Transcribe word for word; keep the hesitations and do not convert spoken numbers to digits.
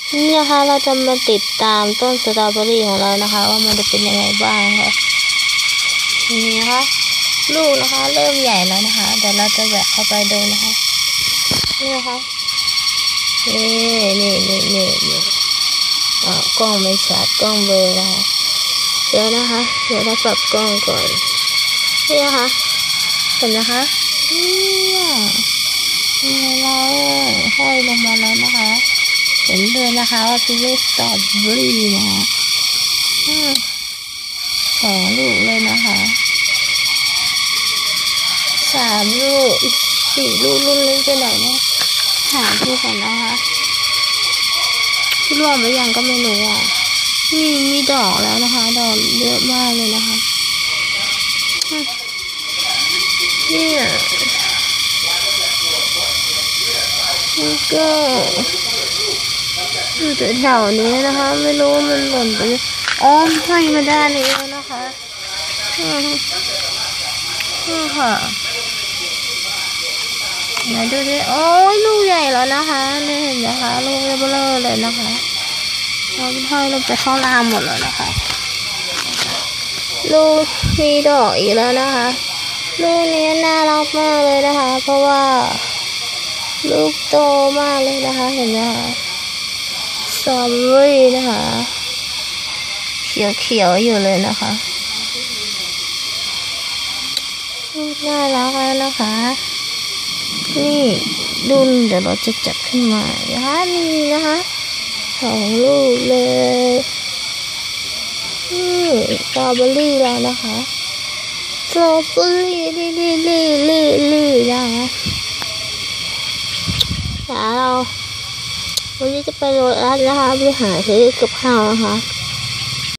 นี่นะคะเราจะมาติดตามต้นสตรอเบอรี่ของเรานะคะว่ามันจะเป็นยังไงบ้างค่ะนี่นะคะลูกนะคะเริ่มใหญ่แล้วนะคะเดี๋ยวเราจะแหวกเข้าไปดูนะคะนี่นะคะนี่นี่นี่นี่นี่อ่ากล้องไม่ชัดกล้องเบลอนะคะเดี๋ยวนะคะเดี๋ยวเราปรับกล้องก่อนนี่นะคะเห็นนะคะเนี่ยนี่เราห้อยลงมาแล้วนะคะเห็นเลยนะคะว่าเป็นลูกสตรอเบอรี่นะคะสองลูกเลยนะคะสามลูกอีกสี่ลูกรุ่นเล็กไปหน่อยนะหาดูก่อนนะคะรวมหรือยังก็ไม่รู้อ่ะมีมีดอกแล้วนะคะดอกเยอะมากเลยนะคะเนี่ยนี่ก็อยู่แถวๆนี้นะคะไม่รู้มันหล่นไปอ๋อให้มาได้แล้วนะคะนี่ค่ะไหนดูดิโอ้ยลูกใหญ่แล้วนะคะนี่เห็นไหมคะลูกเบลอเลยนะคะเราห้อยลงไปข้างล่างหมดแล้วนะคะลูกมีดอกอีกแล้วนะคะลูกนี้น่ารักมากเลยนะคะเพราะว่าลูกโตมากเลยนะคะเห็นไหมคะสตรอเบอรี่นะคะเขียวๆอยู่เลยนะคะลูกน่ารักแล้วนะคะนี่ดุนเดี๋ยวเราจะจับขึ้นมานะคะนี่นะคะสองลูกเลยนี่สตรอเบอรี่แล้วนะคะสตรอเบอรี่ลี่ลี่ลี่ลี่ลี่นะคะแล้วเราวันนี้จะไปโรยอัดนะคะไปหาซื้อกับข้าวนะคะ